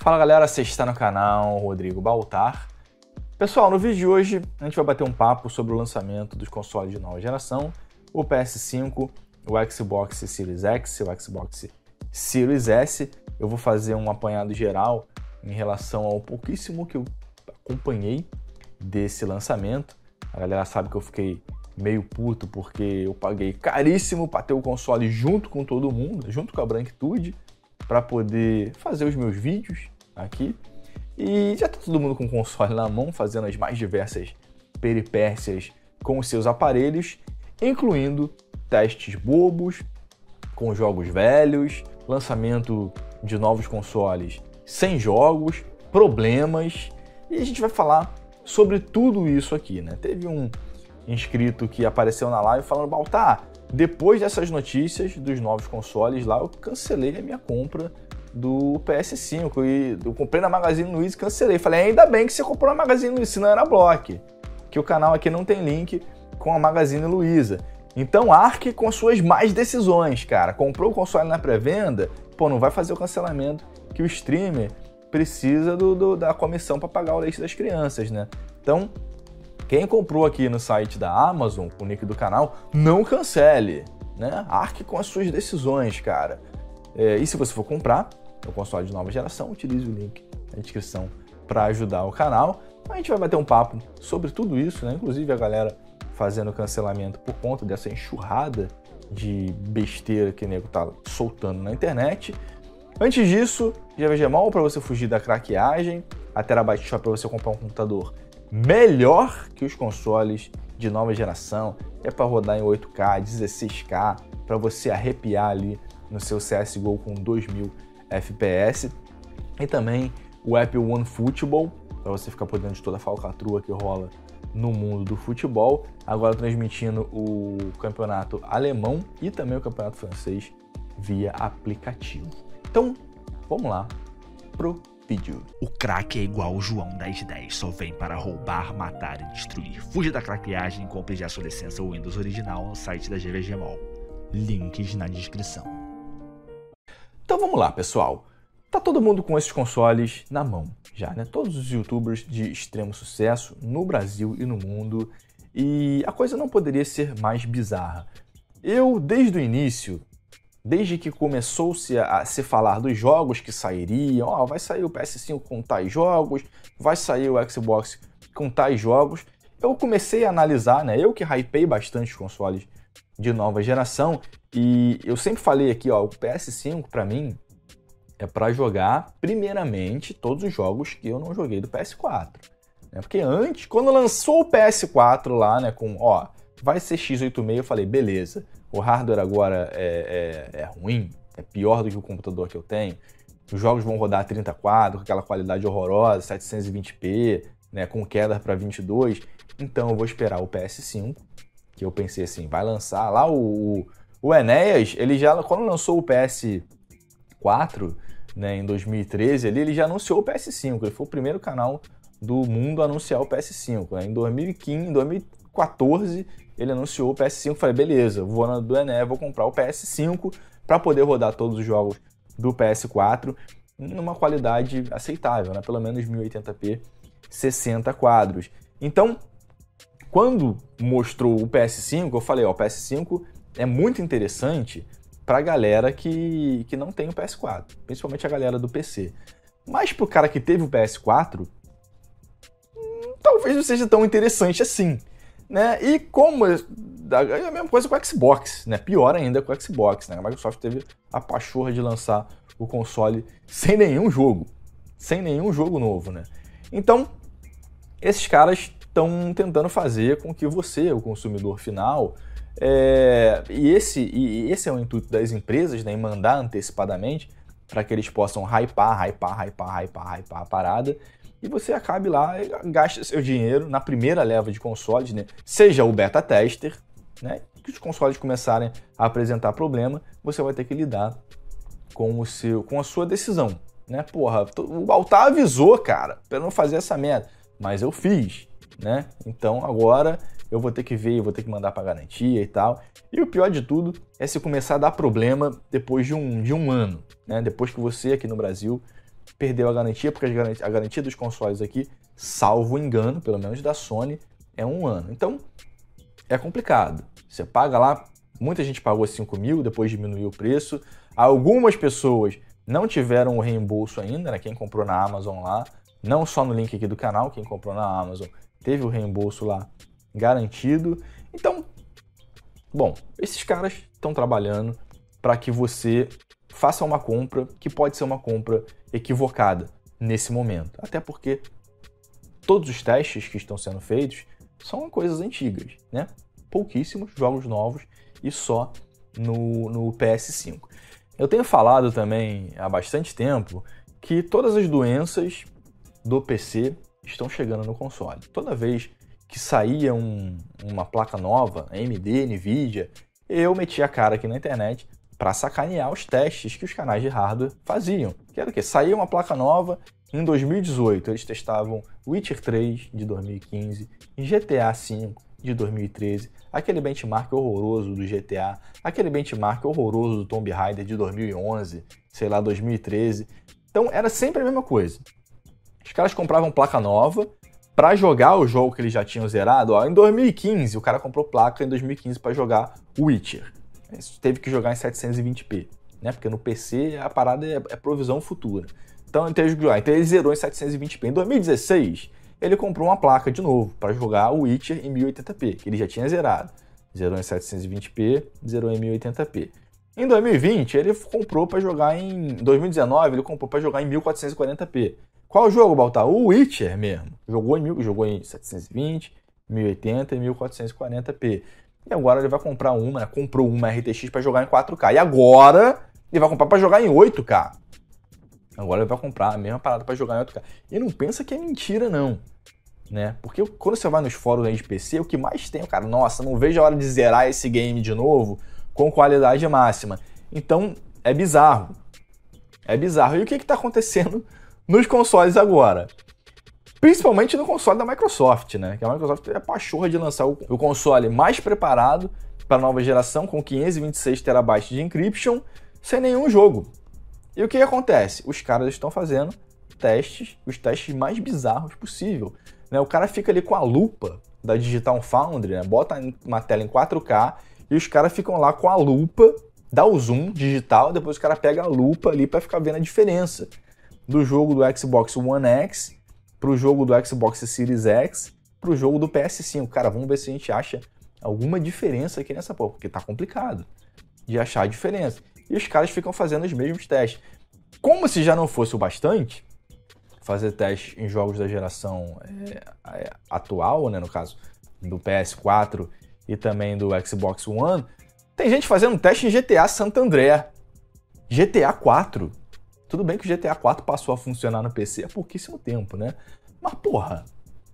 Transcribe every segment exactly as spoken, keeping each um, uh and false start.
Fala galera, você está no canal Rodrigo Baltar. Pessoal, no vídeo de hoje a gente vai bater um papo sobre o lançamento dos consoles de nova geração, o P S cinco, o Xbox Series X, o Xbox Series S. Eu vou fazer um apanhado geral em relação ao pouquíssimo que eu acompanhei desse lançamento. A galera sabe que eu fiquei meio puto porque eu paguei caríssimo para ter o console junto com todo mundo, junto com a branquitude, para poder fazer os meus vídeos aqui. E já tá todo mundo com o console na mão, fazendo as mais diversas peripécias com os seus aparelhos, incluindo testes bobos, com jogos velhos, lançamento de novos consoles sem jogos, problemas, e a gente vai falar sobre tudo isso aqui, né? Teve um inscrito que apareceu na live falando: Baltar, depois dessas notícias dos novos consoles lá, eu cancelei a minha compra do P S cinco e eu comprei na Magazine Luiza e cancelei. Falei, ainda bem que você comprou na Magazine Luiza, senão era bloque, que o canal aqui não tem link com a Magazine Luiza. Então arque com as suas más decisões, cara. Comprou o console na pré-venda, pô, não vai fazer o cancelamento que o streamer precisa do, do, da comissão para pagar o leite das crianças, né? Então, quem comprou aqui no site da Amazon, com o link do canal, não cancele, né? Arque com as suas decisões, cara. É, e se você for comprar o console de nova geração, utilize o link na descrição para ajudar o canal. A gente vai bater um papo sobre tudo isso, né? Inclusive a galera fazendo cancelamento por conta dessa enxurrada de besteira que o nego tá soltando na internet. Antes disso, G V G Mall para você fugir da craqueagem, a Terabyte Shop para você comprar um computador melhor que os consoles de nova geração, é para rodar em oito K, dezesseis K, para você arrepiar ali no seu C S G O com dois mil F P S. E também o app OneFootball, para você ficar por dentro de toda a falcatrua que rola no mundo do futebol, agora transmitindo o campeonato alemão e também o campeonato francês via aplicativo. Então, vamos lá pro vídeo. O craque é igual o João dez dez, só vem para roubar, matar e destruir. Fuja da craqueagem e compre já sua licença Windows original no site da G V G Mall. Links na descrição. Então vamos lá, pessoal. Tá todo mundo com esses consoles na mão já, né? Todos os youtubers de extremo sucesso no Brasil e no mundo. E a coisa não poderia ser mais bizarra. Eu, desde o início, desde que começou-se a se falar dos jogos que sairiam, ó, vai sair o P S cinco com tais jogos, vai sair o Xbox com tais jogos, eu comecei a analisar, né? Eu que hypei bastante os consoles de nova geração, e eu sempre falei aqui, ó, o P S cinco para mim é para jogar primeiramente todos os jogos que eu não joguei do P S quatro, né? Porque antes, quando lançou o P S quatro lá, né, com, ó, vai ser X oitenta e seis, eu falei, beleza, o hardware agora é, é, é ruim, é pior do que o computador que eu tenho, os jogos vão rodar trinta quadros, com aquela qualidade horrorosa, setecentos e vinte p, né, com queda para vinte e dois, então eu vou esperar o P S cinco, que eu pensei assim, vai lançar lá o, o, o Enéas, ele já, quando lançou o P S quatro, né, em dois mil e treze, ali, ele já anunciou o P S cinco, ele foi o primeiro canal do mundo a anunciar o P S cinco, né? Em dois mil e quinze, em dois mil e quatorze, ele anunciou o P S cinco, falei, beleza, vou na do Enéas, vou comprar o P S cinco para poder rodar todos os jogos do P S quatro numa qualidade aceitável, né, pelo menos mil e oitenta p, sessenta quadros. Então, quando mostrou o P S cinco, eu falei, ó, o P S cinco é muito interessante para a galera que, que não tem o P S quatro, principalmente a galera do P C. Mas para o cara que teve o P S quatro, hum, talvez não seja tão interessante assim, né? E como é a mesma coisa com o Xbox, né? Pior ainda com o Xbox, né? A Microsoft teve a pachorra de lançar o console sem nenhum jogo, sem nenhum jogo novo, né? Então, esses caras estão tentando fazer com que você, o consumidor final, é, e, esse, e esse é o intuito das empresas, né, em mandar antecipadamente para que eles possam hypar, hypar, hypar, hypar, hypar a parada, e você acabe lá e gasta seu dinheiro na primeira leva de consoles, né, seja o beta tester, né, que os consoles começarem a apresentar problema, você vai ter que lidar com, o seu, com a sua decisão, né? Porra, o Baltar avisou, cara, para não fazer essa merda, mas eu fiz, né? Então agora eu vou ter que ver, eu vou ter que mandar para garantia e tal. E o pior de tudo é se começar a dar problema depois de um, de um ano, né? Depois que você aqui no Brasil perdeu a garantia, porque a garantia dos consoles aqui, salvo engano, pelo menos da Sony, é um ano. Então, é complicado. Você paga lá, muita gente pagou cinco mil, depois diminuiu o preço. Algumas pessoas não tiveram o reembolso ainda, né? Quem comprou na Amazon lá, não só no link aqui do canal, quem comprou na Amazon teve o reembolso lá garantido. Então, bom, esses caras estão trabalhando para que você faça uma compra que pode ser uma compra equivocada nesse momento. Até porque todos os testes que estão sendo feitos são coisas antigas, né? Pouquíssimos jogos novos e só no, no P S cinco. Eu tenho falado também há bastante tempo que todas as doenças do P C estão chegando no console. Toda vez que saía um, uma placa nova, A M D, Nvidia, eu metia a cara aqui na internet para sacanear os testes que os canais de hardware faziam. Que era o quê? Saía uma placa nova, em dois mil e dezoito eles testavam Witcher três de dois mil e quinze, G T A cinco de dois mil e treze, aquele benchmark horroroso do G T A, aquele benchmark horroroso do Tomb Raider de dois mil e onze, sei lá, dois mil e treze. Então era sempre a mesma coisa. Os caras compravam placa nova para jogar o jogo que eles já tinham zerado. Ó, em dois mil e quinze, o cara comprou placa em dois mil e quinze para jogar Witcher. Teve que jogar em setecentos e vinte p, né? Porque no P C a parada é, é provisão futura. Então ele teve que jogar. Então ele zerou em setecentos e vinte p. Em dois mil e dezesseis, ele comprou uma placa de novo para jogar o Witcher em mil e oitenta p, que ele já tinha zerado. Zerou em setecentos e vinte p, zerou em mil e oitenta p. Em dois mil e vinte, ele comprou para jogar em... Em dois mil e dezenove, ele comprou para jogar em mil quatrocentos e quarenta p. Qual jogo, Baltar? O Witcher mesmo. Jogou em, mil, jogou em setecentos e vinte, mil e oitenta e mil quatrocentos e quarenta p. E agora ele vai comprar uma, né? Comprou uma R T X para jogar em quatro K. E agora ele vai comprar para jogar em oito K. Agora ele vai comprar a mesma parada para jogar em oito K. E não pensa que é mentira, não. Né? Porque quando você vai nos fóruns aí de P C, o que mais tem, cara, nossa, não vejo a hora de zerar esse game de novo com qualidade máxima. Então, é bizarro. É bizarro. E o que está acontecendo nos consoles agora? Principalmente no console da Microsoft, né? Que a Microsoft é a pachorra de lançar o, o console mais preparado para a nova geração, com quinhentos e vinte e seis terabytes de encryption, sem nenhum jogo. E o que acontece? Os caras estão fazendo testes, os testes mais bizarros possível. Né? O cara fica ali com a lupa da Digital Foundry, né? Bota uma tela em quatro K e os caras ficam lá com a lupa, dá o zoom digital, depois o cara pega a lupa ali para ficar vendo a diferença do jogo do Xbox One X pro jogo do Xbox Series X pro jogo do P S cinco. Cara, vamos ver se a gente acha alguma diferença aqui nessa porra, porque tá complicado de achar a diferença. E os caras ficam fazendo os mesmos testes. Como se já não fosse o bastante fazer testes em jogos da geração é, atual, né, no caso do P S quatro e também do Xbox One, tem gente fazendo teste em G T A Santo André. G T A quatro. Tudo bem que o G T A quatro passou a funcionar no P C há pouquíssimo tempo, né? Mas, porra,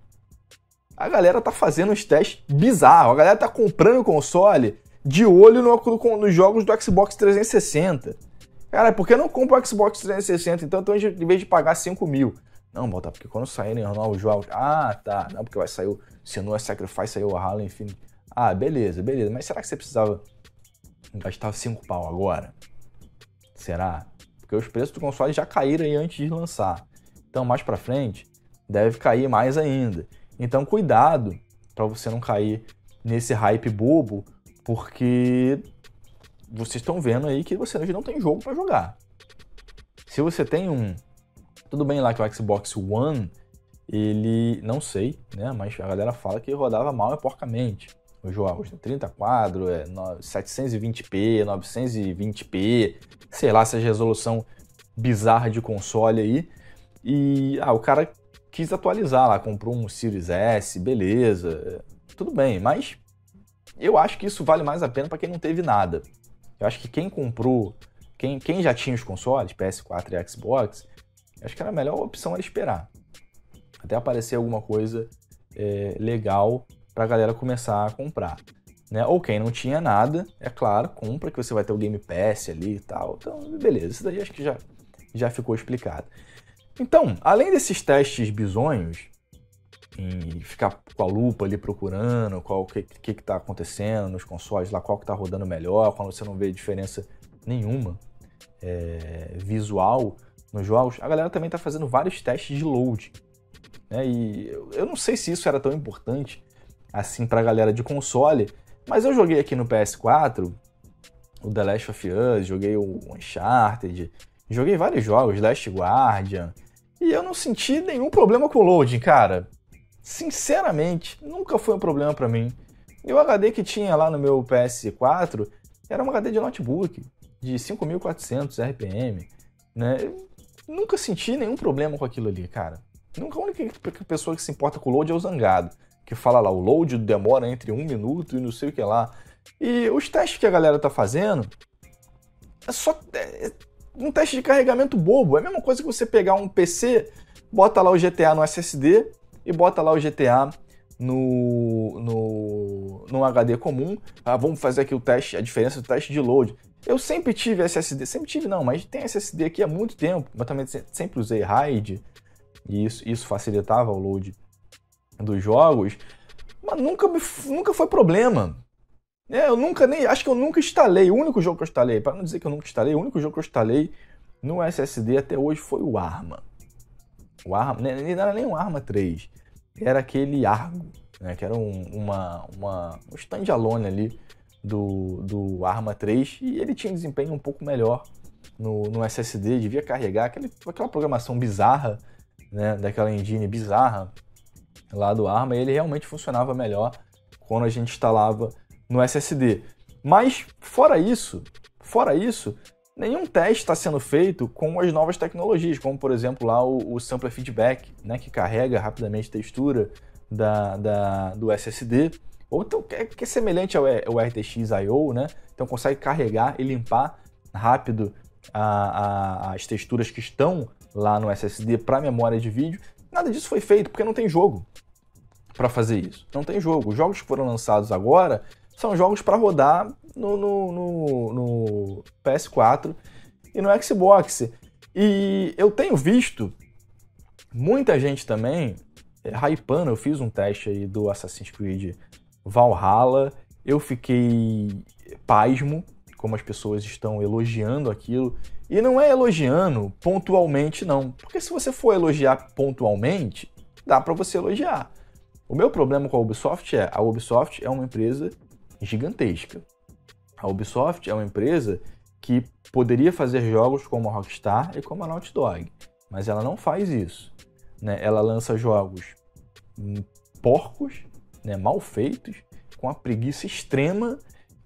a galera tá fazendo uns testes bizarros. A galera tá comprando o console de olho no, no, nos jogos do Xbox trezentos e sessenta. Cara, por que não compra o Xbox trezentos e sessenta? Então, então, em vez de pagar cinco mil. Não, bota, porque quando saírem os novos jogos... Ah, tá. Não, porque vai sair o Senua Sacrifice, saiu o Halo Infinite. Ah, beleza, beleza. Mas será que você precisava gastar cinco pau agora? Será? Porque os preços do console já caíram aí antes de lançar. Então, mais pra frente, deve cair mais ainda. Então, cuidado para você não cair nesse hype bobo, porque vocês estão vendo aí que você não tem jogo para jogar. Se você tem um... Tudo bem lá que o Xbox One, ele... Não sei, né? Mas a galera fala que rodava mal e porcamente. Os jogos, trinta quadros, é, setecentos e vinte p, novecentos e vinte p, sei lá, essa resolução bizarra de console aí. E ah, o cara quis atualizar lá, comprou um Series S, beleza, tudo bem, mas eu acho que isso vale mais a pena para quem não teve nada. Eu acho que quem comprou, quem, quem já tinha os consoles, P S quatro e Xbox, acho que era a melhor opção era esperar. Até aparecer alguma coisa é, legal para a galera começar a comprar. Né? Ou quem não tinha nada, é claro, compra que você vai ter o Game Pass ali e tal. Então, beleza, isso daí acho que já, já ficou explicado. Então, além desses testes bizonhos, em ficar com a lupa ali procurando qual que que está acontecendo nos consoles, lá qual que está rodando melhor, quando você não vê diferença nenhuma é, visual nos jogos, a galera também está fazendo vários testes de load. Né? E eu não sei se isso era tão importante assim para a galera de console, mas eu joguei aqui no P S quatro o The Last of Us, joguei o Uncharted, joguei vários jogos, Last Guardian, e eu não senti nenhum problema com o loading, cara. Sinceramente, nunca foi um problema para mim. E o H D que tinha lá no meu P S quatro era um H D de notebook, de cinco mil e quatrocentos R P M, né? Eu nunca senti nenhum problema com aquilo ali, cara. Nunca. A única pessoa que se importa com o load é o Zangado, que fala lá, o load demora entre um minuto e não sei o que lá. E os testes que a galera tá fazendo é só é um teste de carregamento bobo. É a mesma coisa que você pegar um P C, bota lá o G T A no S S D e bota lá o G T A no, no, no H D comum. Ah, vamos fazer aqui o teste, a diferença do teste de load. Eu sempre tive S S D, sempre tive não, mas tem S S D aqui há muito tempo, mas também sempre usei RAID, e isso, isso facilitava o load dos jogos, mas nunca, me, nunca foi problema. É, eu nunca nem, acho que eu nunca instalei, o único jogo que eu instalei, para não dizer que eu nunca instalei, o único jogo que eu instalei no S S D até hoje foi o Arma. O Arma, não era nem o Arma três, era aquele Argo, né, que era um, uma, uma, um standalone ali do, do Arma três, e ele tinha um desempenho um pouco melhor no, no S S D, devia carregar aquele, aquela programação bizarra, né, daquela engine bizarra lá do Arma, e ele realmente funcionava melhor quando a gente instalava no S S D. Mas fora isso, fora isso, nenhum teste está sendo feito com as novas tecnologias, como por exemplo lá o, o Sampler Feedback, né, que carrega rapidamente a textura da, da, do S S D, ou então, que, é, que é semelhante ao, ao R T X I O, né? Então consegue carregar e limpar rápido a, a, as texturas que estão lá no S S D para memória de vídeo. Nada disso foi feito porque não tem jogo para fazer isso. Não tem jogo. Os jogos que foram lançados agora são jogos para rodar no, no, no, no P S quatro e no Xbox. E eu tenho visto muita gente também é, hypando. Eu fiz um teste aí do Assassin's Creed Valhalla. Eu fiquei pasmo como as pessoas estão elogiando aquilo. E não é elogiando pontualmente, não. Porque se você for elogiar pontualmente, dá para você elogiar. O meu problema com a Ubisoft é, a Ubisoft é uma empresa gigantesca. A Ubisoft é uma empresa que poderia fazer jogos como a Rockstar e como a Naughty Dog, mas ela não faz isso, né? Ela lança jogos porcos, né, mal feitos, com a preguiça extrema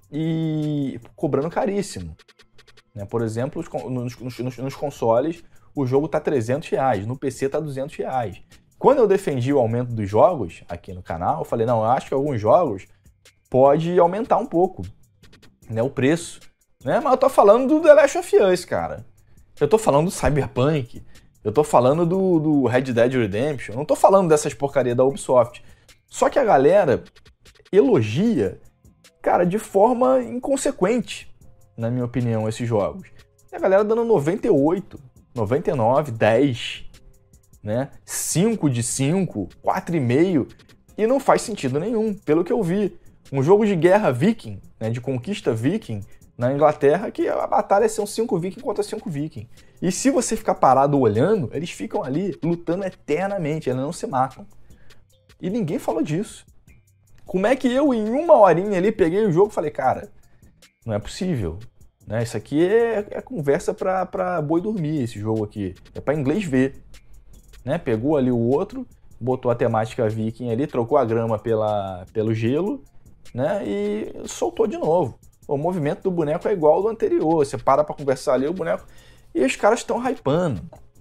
e cobrando caríssimo. Né? Por exemplo, nos, nos, nos consoles o jogo está trezentos reais, no P C está duzentos reais. Quando eu defendi o aumento dos jogos aqui no canal, eu falei, não, eu acho que alguns jogos pode aumentar um pouco, né, o preço. Né? Mas eu tô falando do The Last of Us, cara. Eu tô falando do Cyberpunk. Eu tô falando do, do Red Dead Redemption. Eu não tô falando dessas porcarias da Ubisoft. Só que a galera elogia, cara, de forma inconsequente, na minha opinião, esses jogos. E a galera dando noventa e oito, noventa e nove, dez, né? cinco de cinco, quatro vírgula cinco. E não faz sentido nenhum, pelo que eu vi. Um jogo de guerra viking, né, de conquista viking, na Inglaterra, que a batalha são cinco viking contra cinco viking. E se você ficar parado olhando, eles ficam ali lutando eternamente, eles não se matam. E ninguém falou disso. Como é que eu, em uma horinha ali, peguei o jogo e falei, cara, não é possível. Né? Isso aqui é, é conversa pra, pra boi dormir, esse jogo aqui. É pra inglês ver. Né? Pegou ali o outro, botou a temática viking ali, trocou a grama pela, pelo gelo, né? E soltou de novo. O movimento do boneco é igual ao do anterior. Você para pra conversar ali, o boneco... E os caras estão hypando.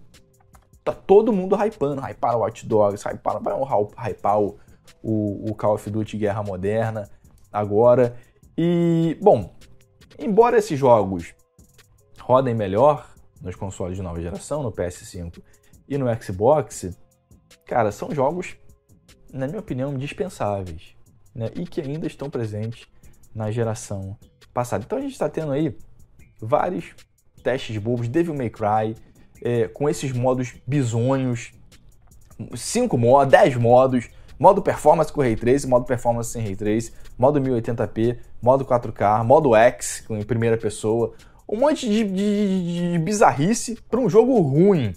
Tá todo mundo hypando. Hypar o Watch Dogs, hypar, vai hypar o, o, o Call of Duty Guerra Moderna agora. E, bom, embora esses jogos rodem melhor nos consoles de nova geração, no P S cinco e no Xbox, cara, são jogos, na minha opinião, dispensáveis. Né, e que ainda estão presentes na geração passada. Então a gente está tendo aí vários testes bobos, Devil May Cry, é, com esses modos bizonhos, cinco modos, dez modos, modo performance com Ray Trace, modo performance sem Ray Trace, modo mil e oitenta p, modo quatro K, modo X, em primeira pessoa, Um monte de, de, de bizarrice para um jogo ruim.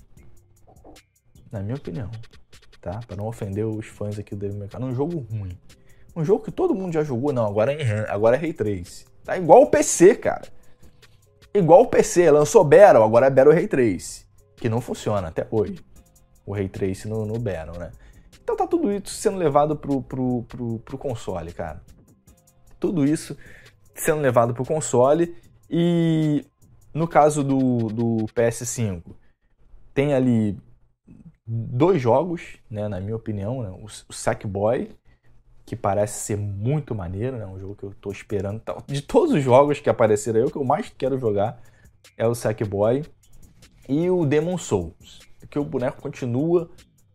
Na minha opinião, tá? Para não ofender os fãs aqui do Devil May Cry. Um jogo ruim. Um jogo que todo mundo já jogou. Não, agora é, agora é Ray Trace. Tá igual o P C, cara. Igual o P C. Lançou Battle, agora é Battle Ray Trace. Que não funciona até hoje. O Ray Trace no, no Battle, né? Então tá tudo isso sendo levado pro, pro, pro, pro console, cara. Tudo isso sendo levado pro console. E no caso do, do P S cinco, tem ali dois jogos, né, na minha opinião, né, o, o Sackboy, que parece ser muito maneiro, né, um jogo que eu tô esperando. De todos os jogos que apareceram aí, o que eu mais quero jogar é o Sackboy. E o Demon's Souls, que o boneco continua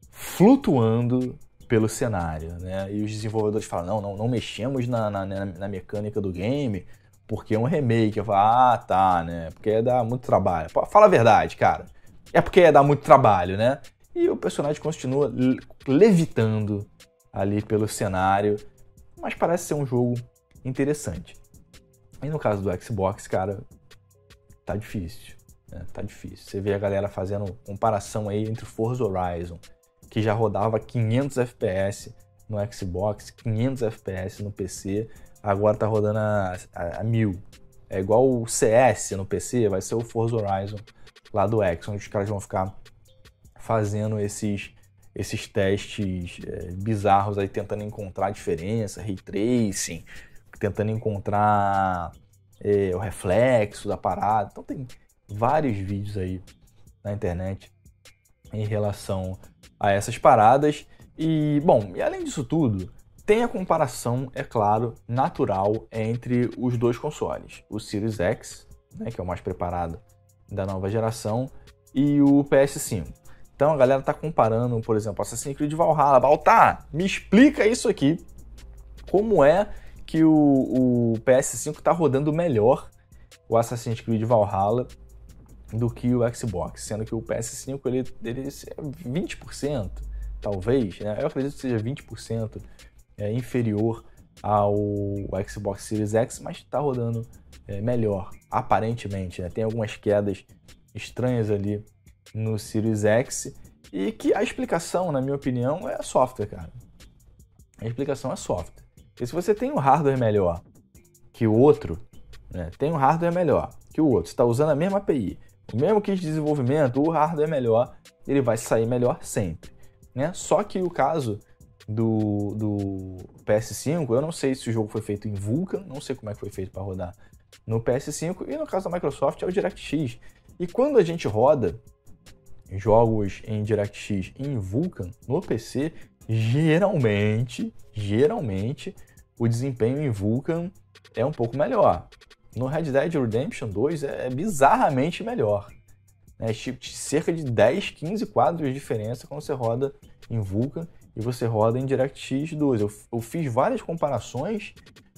flutuando pelo cenário, né? E os desenvolvedores falam, não, não, não mexemos na, na, na mecânica do game, porque é um remake. Eu falo, ah, tá, né? Porque ia dar muito trabalho. Fala a verdade, cara. É porque ia dar muito trabalho, né? E o personagem continua levitando ali pelo cenário, mas parece ser um jogo interessante. E no caso do Xbox, cara, tá difícil, né? Tá difícil. Você vê a galera fazendo comparação aí entre Forza Horizon, que já rodava quinhentos F P S no Xbox, quinhentos F P S no P C, agora tá rodando a, a, a mil. É igual o C S no P C, vai ser o Forza Horizon lá do X, onde os caras vão ficar fazendo esses, esses testes é, bizarros aí, tentando encontrar diferença, ray tracing, tentando encontrar é, o reflexo da parada. Então tem vários vídeos aí na internet em relação a essas paradas. E, bom, e além disso tudo, tem a comparação, é claro, natural entre os dois consoles. O Series X, né, que é o mais preparado da nova geração, e o P S cinco. Então a galera tá comparando, por exemplo, Assassin's Creed Valhalla. Baltar, me explica isso aqui. Como é que o, o P S cinco tá rodando melhor o Assassin's Creed Valhalla do que o Xbox, sendo que o P S cinco ele, ele é vinte por cento, talvez, né? Eu acredito que seja vinte por cento é, inferior ao Xbox Series X, mas está rodando é, melhor, aparentemente, né? Tem algumas quedas estranhas ali no Series X e que a explicação, na minha opinião, é software, cara. A explicação é software. E se você tem um hardware melhor que o outro, né? Tem um hardware melhor que o outro, está usando a mesma A P I, o mesmo kit de desenvolvimento, o hardware é melhor, ele vai sair melhor sempre, né? Só que o caso do, do P S cinco, eu não sei se o jogo foi feito em Vulkan, não sei como é que foi feito para rodar no P S cinco, e no caso da Microsoft é o DirectX. E quando a gente roda jogos em DirectX em Vulkan no P C, geralmente, geralmente, o desempenho em Vulkan é um pouco melhor. No Red Dead Redemption dois é bizarramente melhor. É tipo, cerca de dez, quinze quadros de diferença quando você roda em Vulkan e você roda em DirectX dois. Eu, eu fiz várias comparações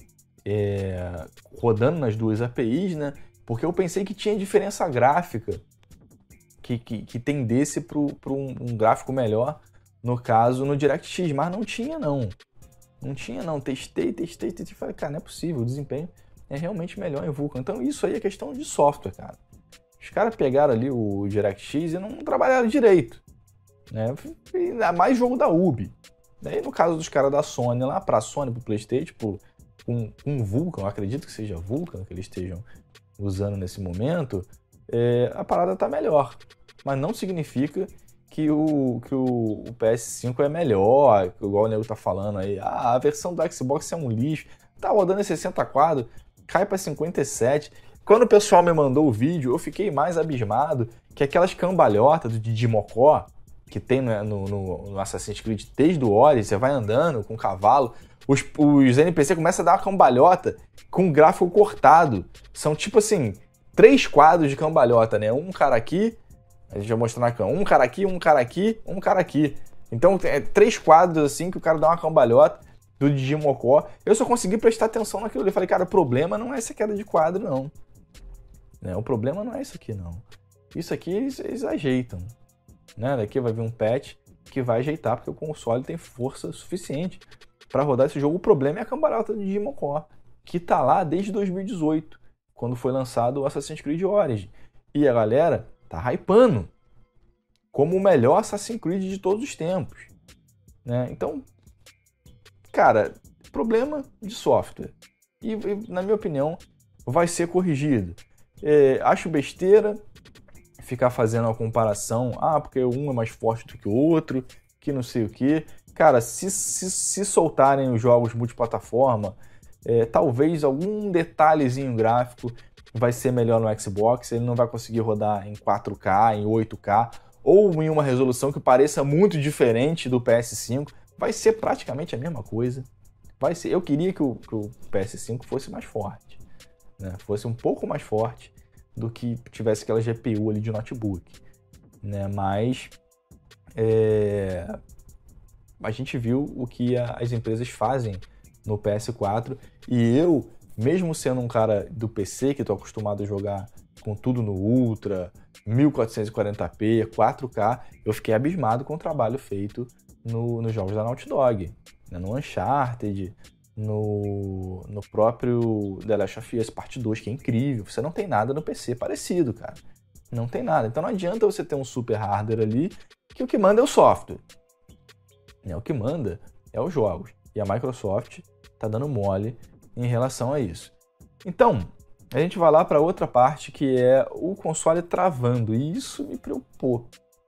é, rodando nas duas A P Is, né? Porque eu pensei que tinha diferença gráfica que, que, que tendesse para um, um gráfico melhor, no caso, no DirectX, mas não tinha, não. Não tinha, não. Testei, testei, testei. Falei, cara, não é possível, o desempenho é realmente melhor em Vulkan. Então isso aí é questão de software, cara. Os caras pegaram ali o DirectX e não trabalharam direito, né? Ainda mais jogo da Ubi. Daí no caso dos caras da Sony lá, pra Sony, pro PlayStation, tipo, com um Vulkan, eu acredito que seja Vulkan que eles estejam usando nesse momento, é, a parada tá melhor. Mas não significa que o, que o, o P S cinco é melhor, igual o nego tá falando aí. Ah, a versão do Xbox é um lixo. Tá rodando em sessenta quadros, cai pra cinquenta e sete. Quando o pessoal me mandou o vídeo, eu fiquei mais abismado que aquelas cambalhotas do Didi Mocó que tem no, no, no Assassin's Creed desde o Odyssey, você vai andando com o cavalo, os, os N P C começam a dar uma cambalhota com o gráfico cortado. São tipo assim, três quadros de cambalhota, né? Um cara aqui, a gente vai mostrar na câmera, um cara aqui, um cara aqui, um cara aqui. Então é três quadros assim que o cara dá uma cambalhota do Didi Mocó. Eu só consegui prestar atenção naquilo ali. Eu falei, cara, o problema não é essa queda de quadro, não. Né? O problema não é isso aqui, não. Isso aqui eles, eles ajeitam. Né? Daqui vai vir um patch que vai ajeitar, porque o console tem força suficiente para rodar esse jogo. O problema é a cambalhota do Didi Mocó, que tá lá desde dois mil e dezoito. quando foi lançado o Assassin's Creed Origins. E a galera tá hypando como o melhor Assassin's Creed de todos os tempos, né? Então, cara, problema de software. E, na minha opinião, vai ser corrigido. É, acho besteira ficar fazendo uma comparação, ah, porque um é mais forte do que o outro, que não sei o quê. Cara, se, se, se soltarem os jogos multiplataforma, é, talvez algum detalhezinho gráfico vai ser melhor no Xbox, ele não vai conseguir rodar em quatro K, em oito K, ou em uma resolução que pareça muito diferente do P S cinco, vai ser praticamente a mesma coisa. Vai ser. Eu queria que o, que o P S cinco fosse mais forte, né? Fosse um pouco mais forte do que tivesse aquela G P U ali de notebook, né? Mas é, a gente viu o que a, as empresas fazem no P S quatro, e eu, mesmo sendo um cara do P C, que estou acostumado a jogar com tudo no Ultra, mil quatrocentos e quarenta p, quatro K, eu fiquei abismado com o trabalho feito no, nos jogos da Naughty Dog, né? No Uncharted, no, no próprio The Last of Us Parte dois, que é incrível. Você não tem nada no P C parecido, cara. Não tem nada. Então não adianta você ter um super hardware ali, que o que manda é o software, né? O que manda é os jogos. E a Microsoft tá dando mole em relação a isso. Então, a gente vai lá para outra parte, que é o console travando. E isso me preocupou.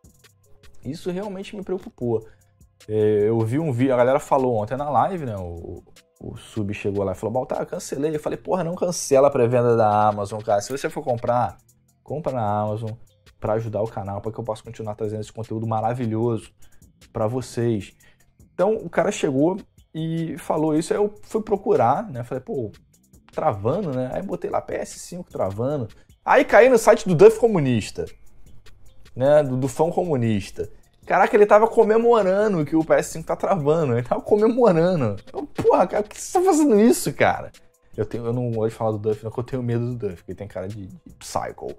Isso realmente me preocupou. Eu vi um vídeo, a galera falou ontem na live, né? O, o Sub chegou lá e falou, Baltar, eu cancelei. Eu falei, porra, não cancela a pré-venda da Amazon, cara. Se você for comprar, compra na Amazon para ajudar o canal, para que eu possa continuar trazendo esse conteúdo maravilhoso para vocês. Então, o cara chegou e falou isso, aí eu fui procurar, né? Falei, pô, travando, né? Aí botei lá P S cinco travando. Aí caí no site do Duff Comunista, né? Do, do fã comunista. Caraca, ele tava comemorando que o P S cinco tá travando. Ele tava comemorando. Eu, porra, cara, por que você tá fazendo isso, cara? Eu, tenho, eu não gosto de falar do Duff, não, porque eu tenho medo do Duff, porque ele tem cara de, de psycho.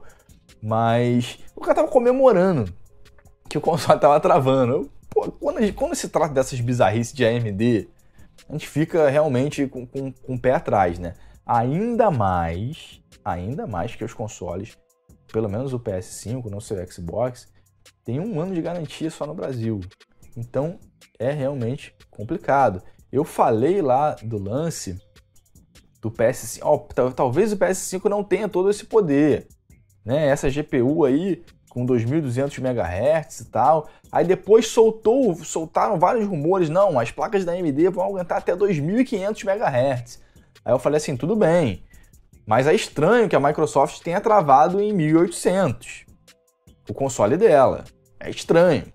Mas o cara tava comemorando que o console tava travando. Eu, pô, quando, gente, quando se trata dessas bizarrices de A M D, a gente fica realmente com, com, com o pé atrás, né? Ainda mais, ainda mais que os consoles, pelo menos o P S cinco, não sei o Xbox, tem um ano de garantia só no Brasil. Então, é realmente complicado. Eu falei lá do lance do P S cinco. Oh, talvez o P S cinco não tenha todo esse poder, né? Essa G P U aí com dois mil e duzentos megahertz e tal. Aí depois soltou, soltaram vários rumores. Não, as placas da A M D vão aguentar até dois mil e quinhentos megahertz. Aí eu falei assim, tudo bem. Mas é estranho que a Microsoft tenha travado em mil e oitocentos. O console dela. É estranho.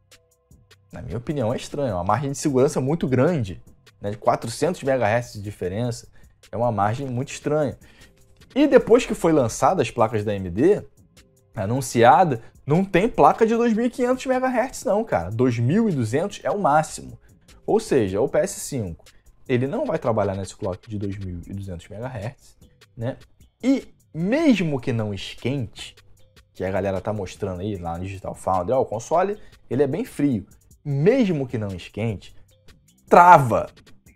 Na minha opinião, é estranho. É uma margem de segurança muito grande, né? De quatrocentos megahertz de diferença. É uma margem muito estranha. E depois que foi lançada as placas da A M D, anunciada, não tem placa de dois mil e quinhentos megahertz não, cara. dois mil e duzentos é o máximo. Ou seja, o P S cinco, ele não vai trabalhar nesse clock de dois mil e duzentos megahertz, né? E mesmo que não esquente, que a galera tá mostrando aí lá no Digital Foundry, ó, o console, ele é bem frio. Mesmo que não esquente, trava.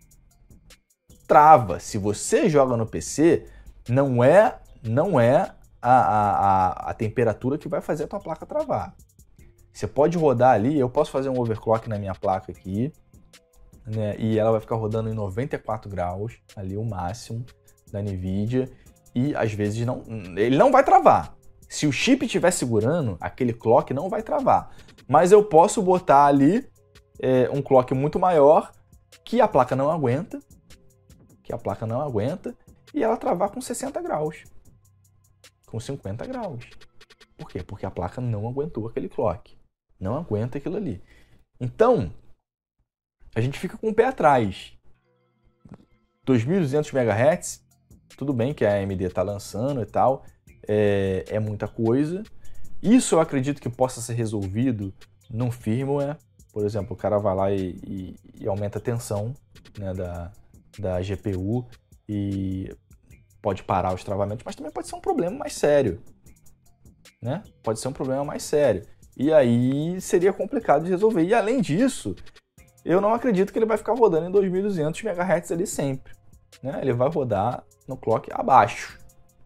Trava. Se você joga no P C, não é, não é a, a, a, a temperatura que vai fazer a tua placa travar. Você pode rodar ali, eu posso fazer um overclock na minha placa aqui, né, e ela vai ficar rodando em noventa e quatro graus, ali o máximo da NVIDIA, e às vezes não, ele não vai travar. Se o chip estiver segurando, aquele clock não vai travar. Mas eu posso botar ali é, um clock muito maior que a placa não aguenta, que a placa não aguenta, e ela travar com sessenta graus, com cinquenta graus. Por quê? Porque a placa não aguentou aquele clock, não aguenta aquilo ali. Então, a gente fica com o pé atrás. dois mil e duzentos megahertz, tudo bem que a A M D está lançando e tal, é, é muita coisa. Isso eu acredito que possa ser resolvido num firmware. Por exemplo, o cara vai lá e, e, e aumenta a tensão, né, da, da G P U e pode parar os travamentos, mas também pode ser um problema mais sério, né? Pode ser um problema mais sério. E aí seria complicado de resolver. E além disso, eu não acredito que ele vai ficar rodando em dois mil e duzentos megahertz ali sempre, né? Ele vai rodar no clock abaixo,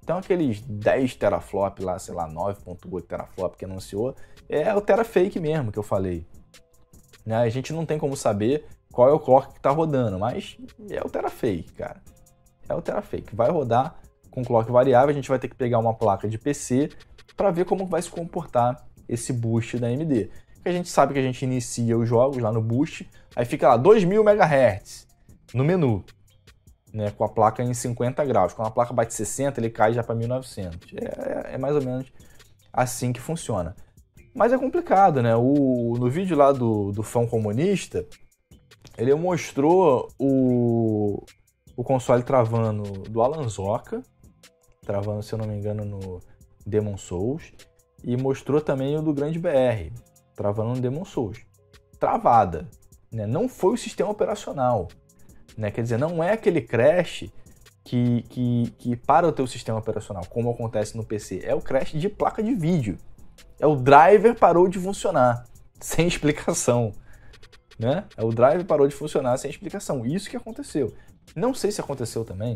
Então aqueles dez teraflop lá, sei lá, nove ponto oito teraflop que anunciou, é o terafake mesmo que eu falei. Né? A gente não tem como saber qual é o clock que está rodando, mas é o terafake, cara. É o terafake. Vai rodar com clock variável, a gente vai ter que pegar uma placa de P C para ver como vai se comportar esse boost da A M D. Porque a gente sabe que a gente inicia os jogos lá no boost, aí fica lá dois mil megahertz no menu, né, com a placa em cinquenta graus. Quando a placa bate sessenta, ele cai já para mil e novecentos. É, é mais ou menos assim que funciona. Mas é complicado, né? O, no vídeo lá do, do Fão Comunista, ele mostrou o, o console travando do Alan Zoka, travando, se eu não me engano, no Demon Souls, e mostrou também o do Grande B R, travando no Demon Souls. Travada, né? Não foi o sistema operacional, né? Quer dizer, não é aquele crash que, que, que para o teu sistema operacional, como acontece no P C, é o crash de placa de vídeo. É o driver parou de funcionar, sem explicação. Né? É o driver parou de funcionar sem explicação. Isso que aconteceu. Não sei se aconteceu também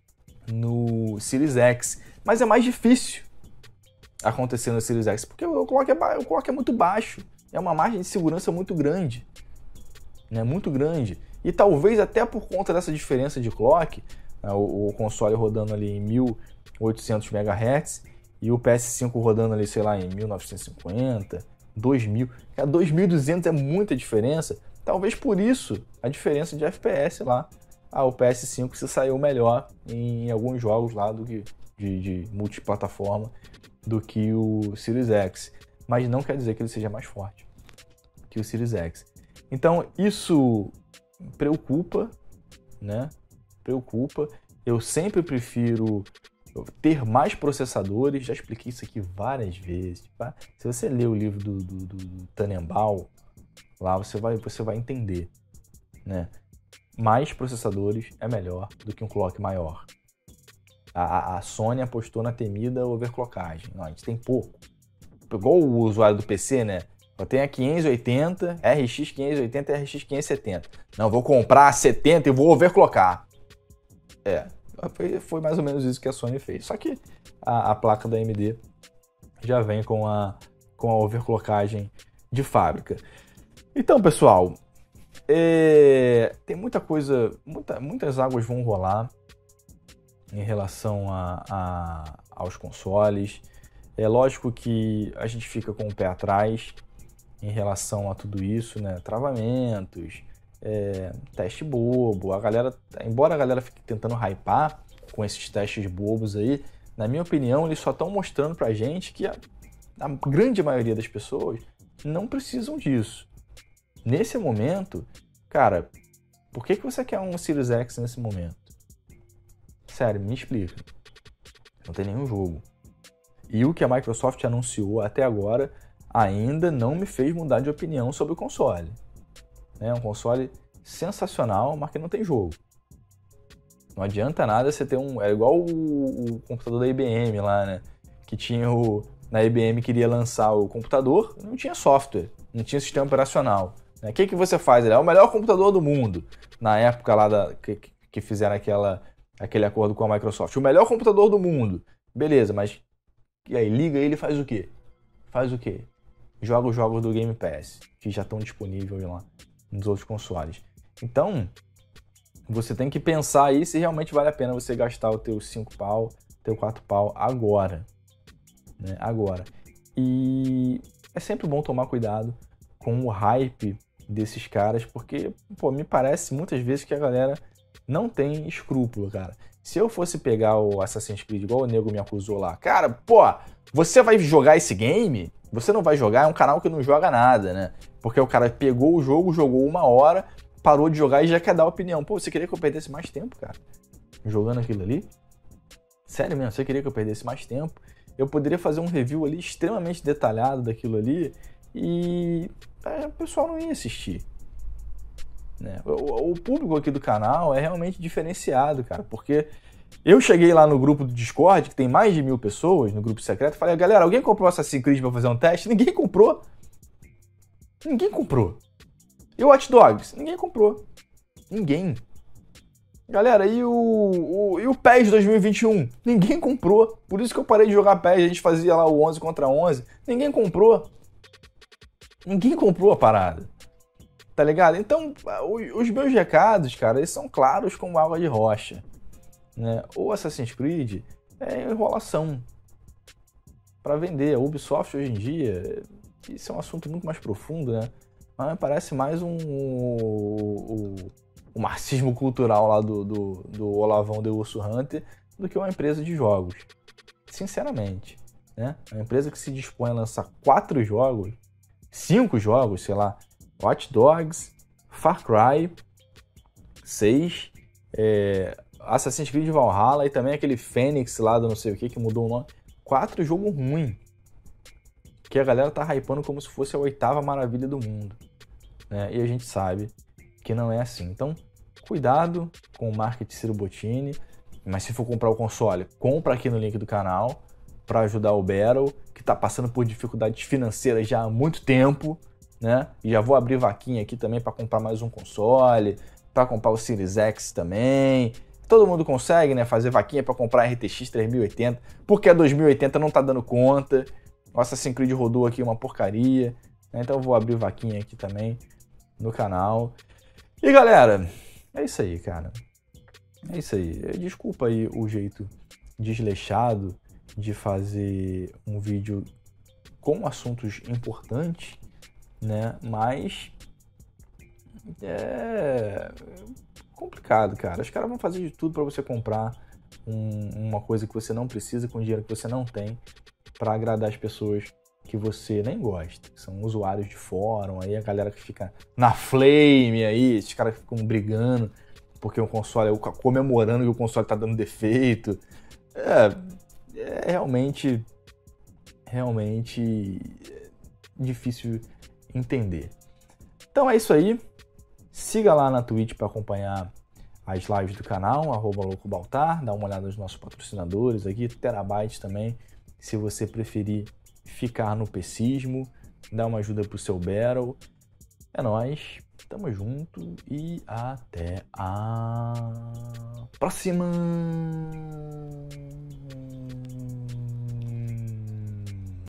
no Series X, mas é mais difícil acontecer no Series X, porque o clock é, ba... o clock é muito baixo. É uma margem de segurança muito grande. Né? Muito grande. E talvez até por conta dessa diferença de clock, né? o, o console rodando ali em mil e oitocentos megahertz, e o P S cinco rodando ali, sei lá, em mil novecentos e cinquenta, dois mil. dois mil e duzentos é muita diferença. Talvez por isso a diferença de F P S lá. Ah, o P S cinco se saiu melhor em alguns jogos lá do que, de, de multiplataforma do que o Series X. Mas não quer dizer que ele seja mais forte que o Series X. Então isso preocupa, né? Preocupa. Eu sempre prefiro ter mais processadores, já expliquei isso aqui várias vezes. Tá? Se você ler o livro do, do, do, do Tannenbaum, lá você vai, você vai entender. Né? Mais processadores é melhor do que um clock maior. A, a Sony apostou na temida overclockagem. Não, a gente tem pouco. Igual o usuário do P C, né? Eu tenho a quinhentos e oitenta, R X quinhentos e oitenta e R X quinhentos e setenta. Não, vou comprar a setenta e vou overclockar. É. Foi, foi mais ou menos isso que a Sony fez. Só que a, a placa da A M D já vem com a, com a overclockagem de fábrica. Então, pessoal, é, tem muita coisa, muita, muitas águas vão rolar em relação a, a, aos consoles. É lógico que a gente fica com o pé atrás em relação a tudo isso, né? Travamentos, É, teste bobo, a galera, embora a galera fique tentando hypar com esses testes bobos aí, na minha opinião, eles só estão mostrando pra gente que a, a grande maioria das pessoas não precisam disso. Nesse momento, cara, por que, que você quer um Series X nesse momento? Sério, me explica. Não tem nenhum jogo. E o que a Microsoft anunciou até agora ainda não me fez mudar de opinião sobre o console. É um console sensacional, mas que não tem jogo. Não adianta nada você ter um... É igual o, o computador da I B M lá, né? Que tinha o... Na I B M queria lançar o computador, não tinha software, não tinha sistema operacional. O que, que você faz? Ele é o melhor computador do mundo. Na época lá da, que, que fizeram aquela, aquele acordo com a Microsoft. O melhor computador do mundo. Beleza, mas... E aí, liga ele e faz o quê? Faz o quê? Joga os jogos do Game Pass, que já estão disponíveis lá nos outros consoles. Então, você tem que pensar aí se realmente vale a pena você gastar o teu cinco pau, teu quatro pau agora. Né? Agora. E é sempre bom tomar cuidado com o hype desses caras, porque, pô, me parece muitas vezes que a galera não tem escrúpulo, cara. Se eu fosse pegar o Assassin's Creed, igual o nego me acusou lá, cara, pô, você vai jogar esse game? Você não vai jogar, é um canal que não joga nada, né? Porque o cara pegou o jogo, jogou uma hora, parou de jogar e já quer dar opinião. Pô, você queria que eu perdesse mais tempo, cara? Jogando aquilo ali? Sério mesmo, você queria que eu perdesse mais tempo? Eu poderia fazer um review ali extremamente detalhado daquilo ali e é, o pessoal não ia assistir. Né? O, o público aqui do canal é realmente diferenciado, cara, porque eu cheguei lá no grupo do Discord, que tem mais de mil pessoas, no grupo secreto, e falei, galera, alguém comprou Assassin's Creed pra fazer um teste? Ninguém comprou. Ninguém comprou. E o Watch Dogs? Ninguém comprou. Ninguém. Galera, e o, o, e o P E S dois mil e vinte e um? Ninguém comprou. Por isso que eu parei de jogar P E S. A gente fazia lá o onze contra onze. Ninguém comprou. Ninguém comprou a parada. Tá ligado? Então, os meus recados, cara, eles são claros como água de rocha. Né? O Assassin's Creed é enrolação para vender. A Ubisoft hoje em dia, isso é um assunto muito mais profundo, né? Mas parece mais um... o, o marxismo cultural lá do, do, do Olavão de Urso Hunter do que uma empresa de jogos. Sinceramente, né? Uma empresa que se dispõe a lançar quatro jogos, cinco jogos, sei lá, Watch Dogs, Far Cry seis, é, Assassin's Creed Valhalla e também aquele Fênix lá do não sei o que que mudou o nome. Quatro jogos ruins que a galera tá hypando como se fosse a oitava maravilha do mundo, né? E a gente sabe que não é assim. Então, cuidado com o marketing Ciro Bottini, mas se for comprar o console, compra aqui no link do canal para ajudar o Battle, que tá passando por dificuldades financeiras já há muito tempo, né? E já vou abrir vaquinha aqui também para comprar mais um console, para comprar o Series X também. Todo mundo consegue, né, fazer vaquinha para comprar a R T X três mil e oitenta, porque a dois mil e oitenta não tá dando conta. O Assassin's Creed rodou aqui uma porcaria, né? Então eu vou abrir vaquinha aqui também no canal. E galera, é isso aí, cara. É isso aí. Desculpa aí o jeito desleixado de fazer um vídeo com assuntos importantes, né? Mas é complicado, cara. Os caras vão fazer de tudo para você comprar um, uma coisa que você não precisa com dinheiro que você não tem para agradar as pessoas que você nem gosta, que são usuários de fórum, aí a galera que fica na flame aí, esses caras que ficam brigando porque o console, comemorando que o console tá dando defeito. É, é realmente, realmente difícil entender. Então é isso aí. Siga lá na Twitch para acompanhar as lives do canal, arroba loucobaltar, dá uma olhada nos nossos patrocinadores aqui, Terabyte também, se você preferir ficar no pecismo, dá uma ajuda pro seu Battle. É nóis, tamo junto e até a próxima!